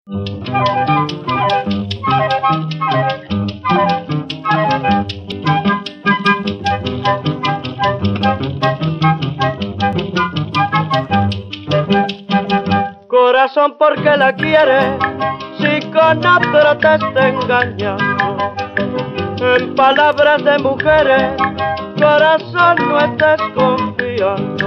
Corazón, porque la quieres si con otro te está engañando? En palabras de mujeres, corazón, no estés confiando.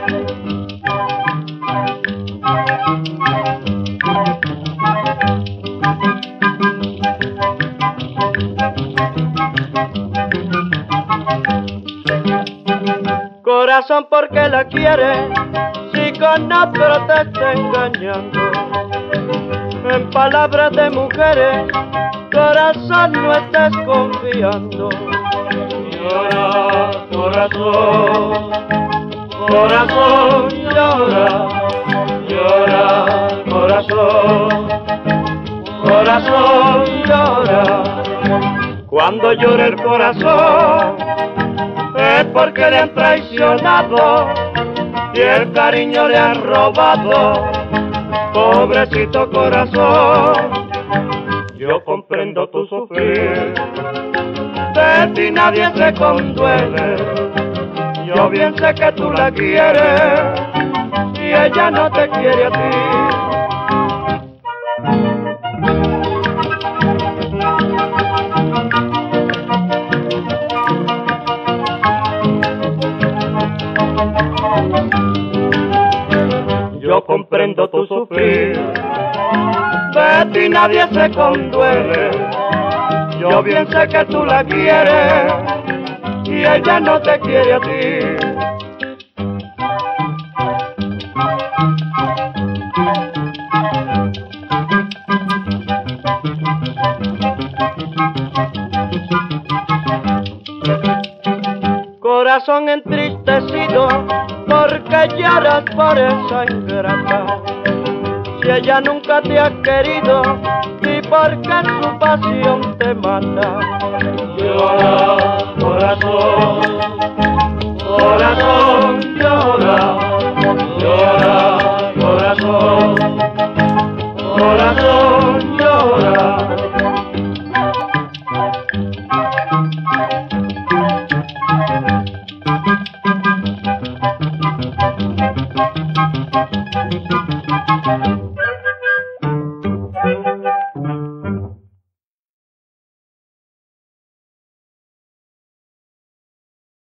Corazón, porque la quieres si con otro te está engañando? En palabras de mujeres, corazón, no estés confiando. Llora, corazón, corazón, llora, llora, corazón, corazón, llora. Cuando llora el corazón es porque le han traicionado y el cariño le han robado. Pobrecito corazón, yo comprendo tu sufrir, de ti nadie se conduele. Yo bien sé que tú la quieres y ella no te quiere a ti. Yo comprendo tu sufrir, de ti nadie se conduele. Yo bien sé que tú la quieres y ella no te quiere a ti. Corazón entristecido, porque lloras por esa ingrata. Si ella nunca te ha querido y porque su pasión te mata. Llora, corazón, corazón.